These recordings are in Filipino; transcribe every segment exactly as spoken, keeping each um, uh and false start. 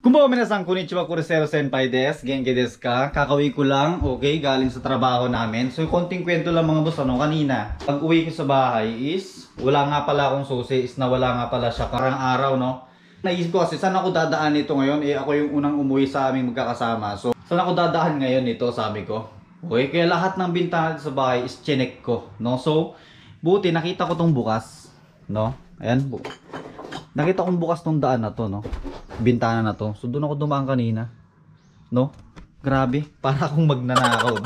Kumbaga minasan, konnichiwa, Kurisero Senpai des. Genki desu ka? Kakauwi ko lang, okay, galing sa trabaho namin. So, yung konting kwento lang mga boss, ano, kanina. Pag uwi ko sa bahay is, wala nga pala akong susi, is nawala nga pala siya karang araw, no? Naisip ko kasi, saan ako dadaan nito ngayon? Eh, ako yung unang umuwi sa aming magkakasama. So, saan ako dadaan ngayon nito, sabi ko. Okay, kaya lahat ng bintana sa bahay is chinek ko, no? So, buti, nakita ko tong bukas, no? Ayan, bu nakita kong bukas tong daan na to, no? Bintana na to. So doon ako dumaan kanina. No? Grabe, para akong magnanakaw.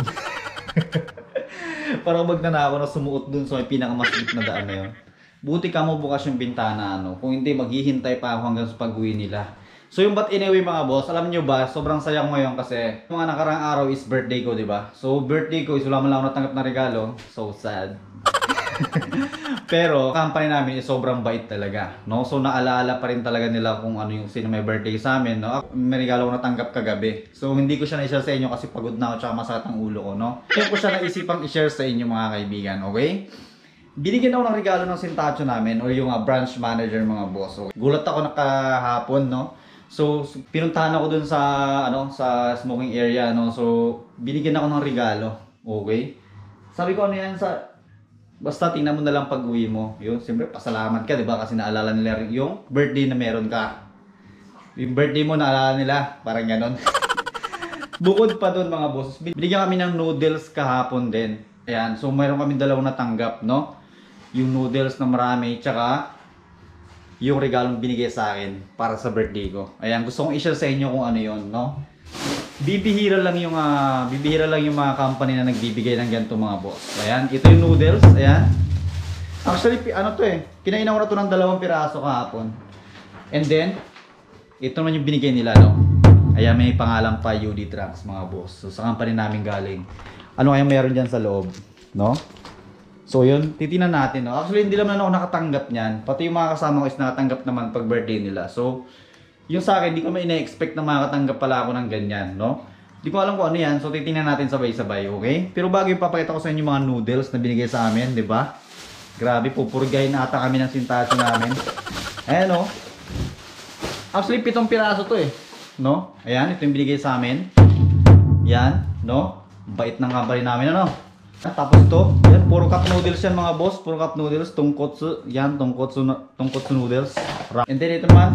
Para akong magnanakaw na sumuot dun sa may pinakamaslit na daan na yun. Buti ka mo bukas yung bintana, ano. Kung hindi, maghihintay pa ako hanggang sa pag-uwi nila. So yung but anyway mga boss, alam nyo ba, sobrang saya ko ngayon kasi mga nakarang araw is birthday ko, di ba? So birthday ko is wala man lang ako natanggap na regalo. So sad. Pero company namin is sobrang bait talaga, no? So naalala pa rin talaga nila kung ano yung sino may birthday sa amin, no? May regalo ko natanggap kagabi. So hindi ko siya na-share sa inyo kasi pagod na ako tsaka masakit ang ulo ko, no? Kaya ko siya naisipang i-share sa inyo mga kaibigan, okay? Binigyan ako ng regalo ng sintacho namin o yung uh, branch manager mga boss. So, gulat ako nakahapon, no? So pinuntahan ako dun sa ano sa smoking area, no? So binigyan ako ng regalo, okay? Sabi ko ano yan sa basta tingnan mo na lang pag-uwi mo. Yun, siyempre pasalamat ka, 'di ba? Kasi naalala nila yung birthday na meron ka. Yung birthday mo naalala nila, parang ganoon. Bukod pa doon mga boss, binigyan kami ng noodles kahapon din. Ayan, so mayroon kami dalawang natanggap, no? Yung noodles na marami, tsaka yung regalong binigay sa akin para sa birthday ko. Ayan, gusto kong i-share sa inyo kung ano 'yon, no? Bibihira lang yung uh, bibihira lang yung mga company na nagbibigay ng ganito mga boss. Ayan, ito yung noodles, ayan. Actually, ano to eh, kinainan ko na to ng dalawang piraso kahapon. And then, ito naman yung binigay nila, no. Ayan, may pangalan pa U D Trunks mga boss. So sa company namin galing. Ano kaya meron diyan sa loob, no? So yun, titingnan natin, no. Actually, hindi naman ako nakatanggap niyan. Pati yung mga kasama ko is nakatanggap naman pag birthday nila. So yung sa akin, di ko may ina-expect na makakatanggap pala ako ng ganyan, no? Di ko alam kung ano yan, so titingnan natin sabay-sabay, okay? Pero bago yung papakita ko sa inyo mga noodles na binigay sa amin, di ba? Grabe, pupurgahin na ata kami ng sintasyo namin. Ayan, no? Actually, pitong piraso to eh, no? Ayan, ito yung binigay sa amin. Yan, no? Bait ng company namin, ano? Tapos to, yan, puro cup noodles yan mga boss, puro cup noodles, tungkotsu, yan, tungkotsu, tungkotsu noodles. And then ito naman,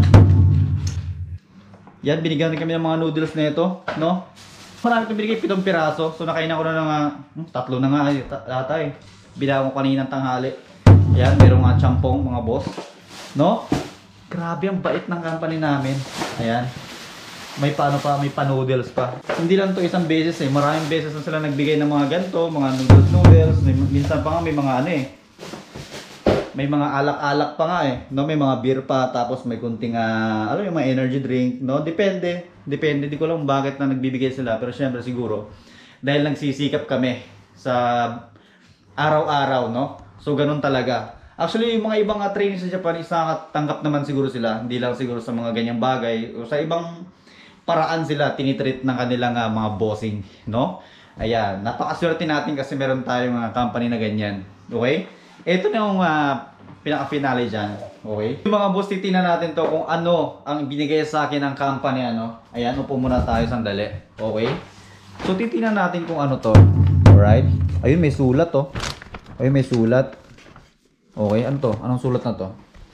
yan, binigyan rin kami ng mga noodles na ito, no? Marami ito binigay, pitong piraso. So nakainan ko na ng uh, tatlo na nga ay ata eh. Binawa ko kanina ng tanghali. Yan, merong mga champong mga boss, no? Grabe ang bait ng company namin. Ayan. May paano pa, may pa-noodles pa. Hindi lang to isang beses eh. Maraming beses na sila nagbigay ng mga ganito, mga noodles noodles. Minsan pa nga may mga ano eh. May mga alak-alak pa nga eh, no? May mga beer pa, tapos may kunting, uh, ano yung mga energy drink, no? Depende, depende, di ko lang bakit na nagbibigay sila, pero syempre siguro, dahil nagsisikap kami sa araw-araw, no? So, ganun talaga. Actually, yung mga ibang uh, training sa Japan, tanggap naman siguro sila, hindi lang siguro sa mga ganyang bagay, o sa ibang paraan sila, tinitreat ng kanilang uh, mga bossing, no? Ayan, napakaswerte natin kasi meron tayong uh, company na ganyan, okay? Ito na yung uh, pinaka-finale dyan. Okay? Yung mga boss, titignan natin to kung ano ang binigay sa akin ng company. Ano. Ayan, upo muna tayo sandali. Okay? So, titignan natin kung ano to. Alright? Ayun, may sulat to. Ayun, may sulat. Okay, ano to? Anong sulat na to?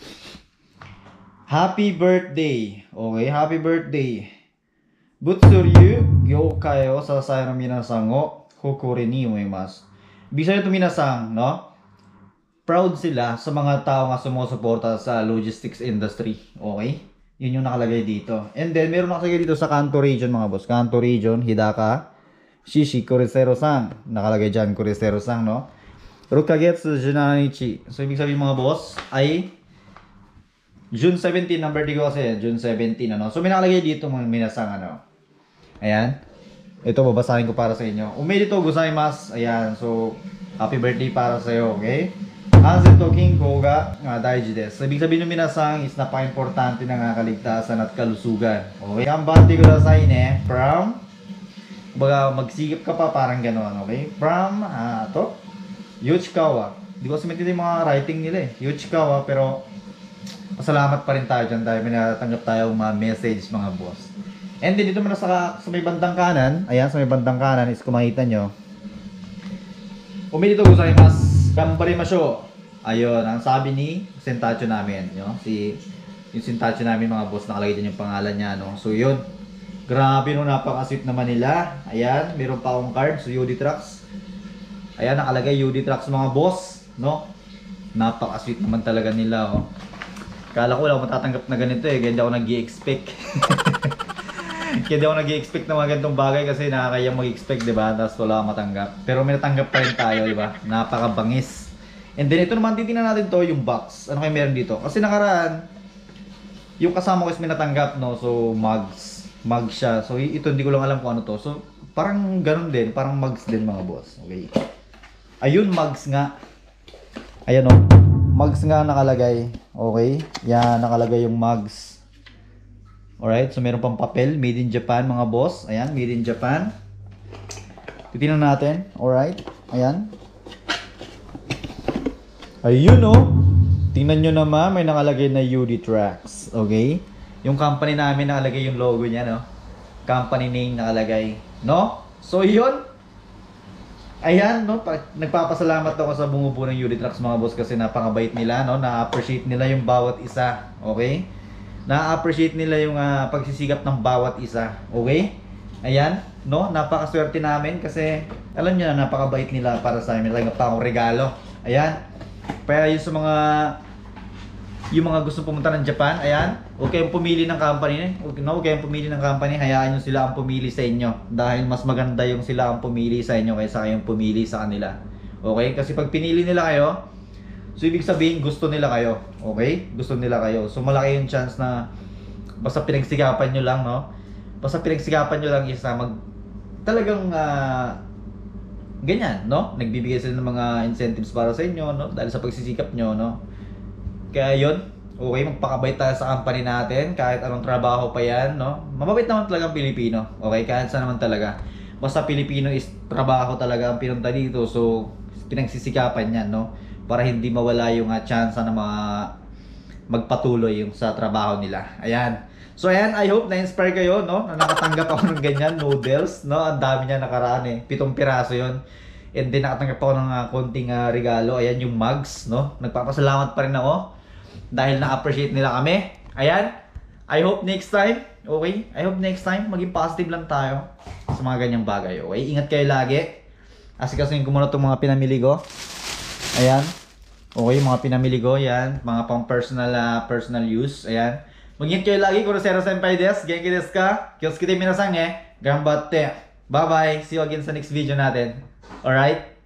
Happy birthday. Okay, happy birthday. Butsuryu gyoukai o sasai no minasan o kokore ni umaimasu. Bisa nito minasan, no? Proud sila sa mga tao nga sumusuporta sa logistics industry. Okay? Yun yung nakalagay dito. And then, meron nakalagay dito sa Kanto region mga boss. Kanto region, Hidaka, Shishi, Kurisero-san. Nakalagay dyan, Kurisero-san, no? Rukagetsu Junanichi. So, ibig sabihin mga boss, ay June seventeen, number di ko kasi, June seventeen, ano? So, may nakalagay dito mga minasang, ano? Ayan. Ito, babasahin ko para sa inyo. Umedito gozaimasu. Ayan. So, happy birthday para sa'yo, okay? Anzen to kinko ga uh, daiji desu. Ibig sabihin ng minasang is napaka-importante ng uh, kaligtasan at kalusugan. Okay? Kambati ko na sa ine from baga magsigip ka pa parang gano'n. Okay? From uh, to Yochikawa. Di ko kasi maintindihan yung mga writing nila eh. Yochikawa pero Pasalamat pa rin tayo dyan dahil may natatanggap tayong mga message mga boss. And then dito muna sa, sa may bandang kanan, ayan sa may bandang kanan is kung makita nyo. Umilito gozaimasu, gambarimasho. Ayun, ang sabi ni Sentacho namin, no? Si yung Sentacho namin mga boss, nakalagay din yung pangalan niya, no? So yun, grabe no, napaka-sweet naman nila. Ayan, meron pa akong card, so U D Trucks. Ayan, nakalagay U D Trucks mga boss, no? Napaka-sweet naman talaga nila, oh. Kala ko wala akong matatanggap na ganito eh, kaya hindi ako nag-i-expect. Kaya hindi ako nag-i-expect na mga ganitong bagay kasi nakakayang mag-expect, di ba? Tapos wala akong matanggap. Pero may natanggap pa rin tayo, di ba? Napakabangis. And then ito naman, titingnan natin to, yung box. Ano kayo meron dito? Kasi nakaraan, yung kasama ko is may natanggap, no? So, mugs. Mugs siya. So, ito hindi ko lang alam kung ano to. So, parang ganun din. Parang mugs din mga boss. Okay. Ayun, mugs nga. Ayan o. Mugs nga nakalagay. Okay. Yan, nakalagay yung mugs. Alright. So, meron pang papel. Made in Japan mga boss. Ayan, made in Japan. Titingnan natin. Alright. Ayan. Ayun o. Tingnan nyo naman. May nakalagay na U D Trucks. Okay. Yung company namin nakalagay yung logo niya, no? Company name nakalagay. No? So, yun. Ayan, no? Nagpapasalamat ako sa bumubuo ng U D Trucks mga boss kasi napakabait nila, no? Na-appreciate nila yung bawat isa. Okay? Na-appreciate nila yung uh, pagsisikap ng bawat isa. Okay? Ayan, no? Napakaswerte namin kasi alam niyo na napakabait nila para sa amin. Talaga pa akong regalo. Ayan. Kaya yun sa mga yung mga gusto pumunta ng Japan, ayan, huwag kayong pumili ng company, huwag no, kayong pumili ng company, hayaan nyo sila ang pumili sa inyo dahil mas maganda yung sila ang pumili sa inyo kaysa kayong pumili sa kanila. Okay? Kasi pag pinili nila kayo, so ibig sabihin gusto nila kayo. Okay? Gusto nila kayo. So malaki yung chance na basta pinagsikapan nyo lang, no? Basta pinagsikapan nyo lang isa mag talagang uh, ganyan, no? Nagbibigay sila ng mga incentives para sa inyo, no? Dahil sa pagsisikap nyo, no? Kaya yun, okay, magpakabait tayo sa company natin kahit anong trabaho pa yan, no? Mababait naman talaga ang Pilipino, okay? Kahit saan naman talaga. Basta Pilipino is trabaho talaga ang pinunta dito, so pinagsisikapan yan, no? Para hindi mawala yung uh, chance na mga magpatuloy yung sa trabaho nila. Ayan. So ayan, I hope na-inspire kayo, no? Na nakatanggap ako ng ganyan, noodles, no? Ang dami niya nakaraan eh. Pitong piraso yun. And then nakatanggap ako ng uh, konting uh, regalo. Ayan yung mugs, no? Nagpapasalamat pa rin ako dahil na-appreciate nila kami. Ayan. I hope next time, okay? I hope next time, maging positive lang tayo sa mga ganyang bagay, okay? Ingat kayo lagi. Asikasuhin ko muna itong mga pinamili ko. Ayan. Okay, mga pinamili ko, yan. Mga pang personal, uh, personal use. Ayan. Mag-ingat kayo lagi. Kurosero senpai desu. Genki desu ka? Kyosuke minasan eh. Ganbatte. Bye-bye. See you again sa next video natin. Alright?